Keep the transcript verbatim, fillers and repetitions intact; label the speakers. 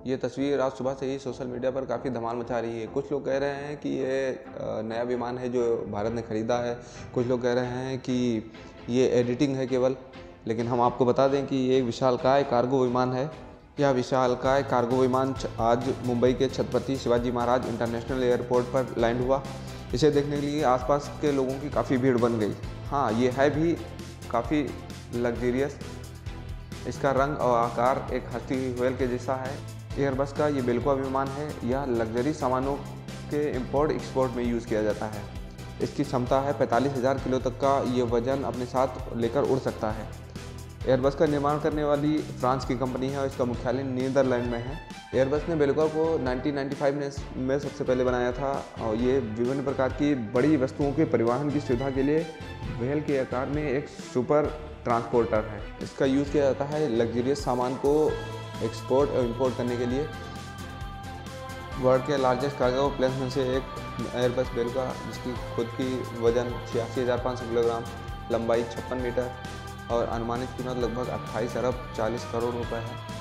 Speaker 1: ये तस्वीर आज सुबह से ही सोशल मीडिया पर काफ़ी धमाल मचा रही है। कुछ लोग कह रहे हैं कि ये नया विमान है जो भारत ने ख़रीदा है, कुछ लोग कह रहे हैं कि ये एडिटिंग है केवल। लेकिन हम आपको बता दें कि ये एक विशालकाय कार्गो विमान है। यह विशालकाय कार्गो विमान आज मुंबई के छत्रपति शिवाजी महाराज इंटरनेशनल एयरपोर्ट पर लैंड हुआ। इसे देखने के लिए आसपास के लोगों की काफ़ी भीड़ बन गई। हाँ, ये है भी काफ़ी लग्जरियस। इसका रंग और आकार एक हंसती हुई व्हेल के जैसा है। एयरबस का ये बेल्कुआ विमान है। यह लग्जरी सामानों के इंपोर्ट एक्सपोर्ट में यूज़ किया जाता है। इसकी क्षमता है पैंतालीस हज़ार किलो तक का ये वजन अपने साथ लेकर उड़ सकता है। एयरबस का निर्माण करने वाली फ्रांस की कंपनी है और इसका मुख्यालय नीदरलैंड में है। एयरबस ने बेल्कुआ को उन्नीस सौ पचानवे में सबसे पहले बनाया था और ये विभिन्न प्रकार की बड़ी वस्तुओं के परिवहन की सुविधा के लिए व्हेल के आकार में एक सुपर ट्रांसपोर्टर है। इसका यूज़ किया जाता है लग्जरियस सामान को एक्सपोर्ट और इंपोर्ट करने के लिए। वर्ल्ड के लार्जेस्ट कार्गो प्लेन्स में से एक एयरबस बेल्कुआ, जिसकी खुद की वजन छियासी हज़ार पाँच सौ किलोग्राम, लंबाई छप्पन मीटर और अनुमानित कीमत लगभग अट्ठाईस अरब चालीस करोड़ रुपए है।